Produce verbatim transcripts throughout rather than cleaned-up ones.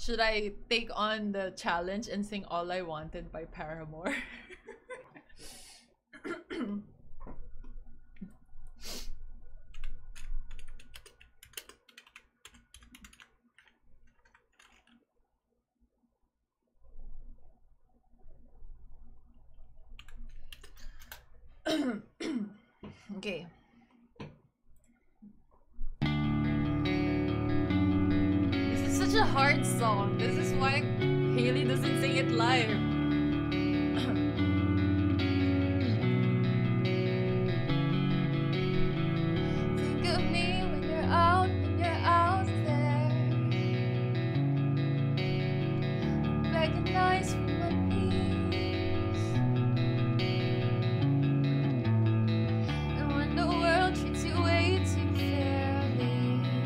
Should I take on the challenge and sing All I Wanted by Paramore? Okay. This is such a hard song. This is why Haley doesn't sing it live. Think of me when you're out, when you're out there. Begging eyes from my knees. And when the world treats you way too fairly,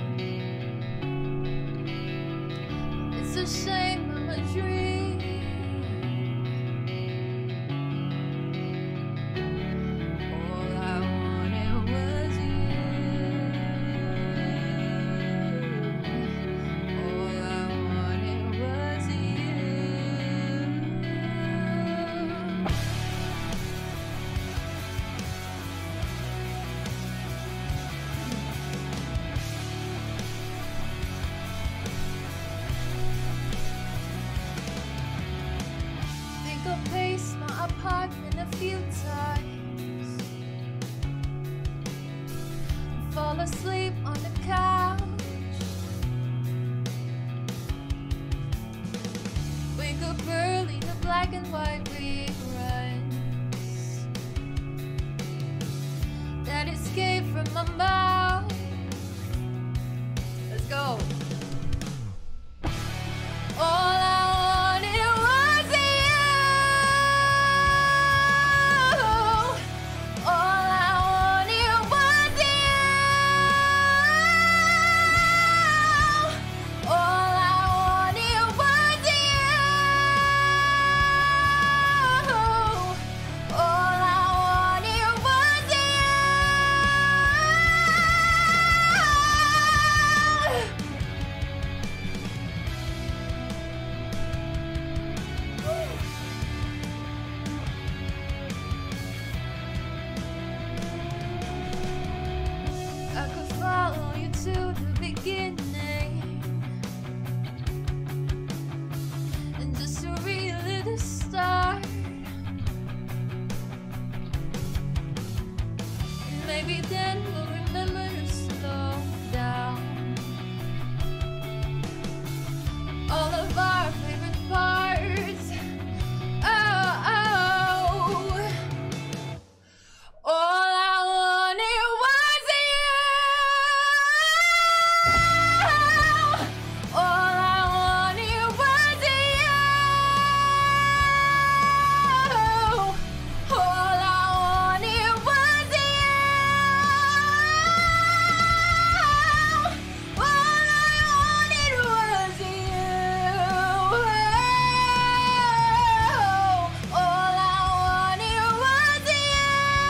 it's a shame I'm a dream. All I wanted was you. All I wanted was you. Think I'll pace my apartment a few times and fall asleep on the couch. Wake up early to black and white reruns that escape from my mouth. Let's go. All I wanted was you. All I wanted was you. All I wanted was you. All I wanted was I could follow you to the beginning and just relive the start. And maybe then we'll remember to slow down. All of our favorite parts. Oh, oh. All I wanted was you. All I wanted was you. All I wanted was you. All I wanted was you. All I wanted was you.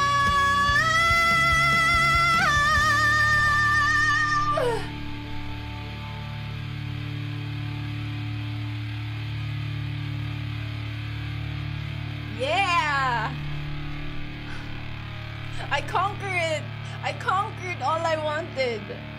Yeah! I conquered it! I conquered All I Wanted!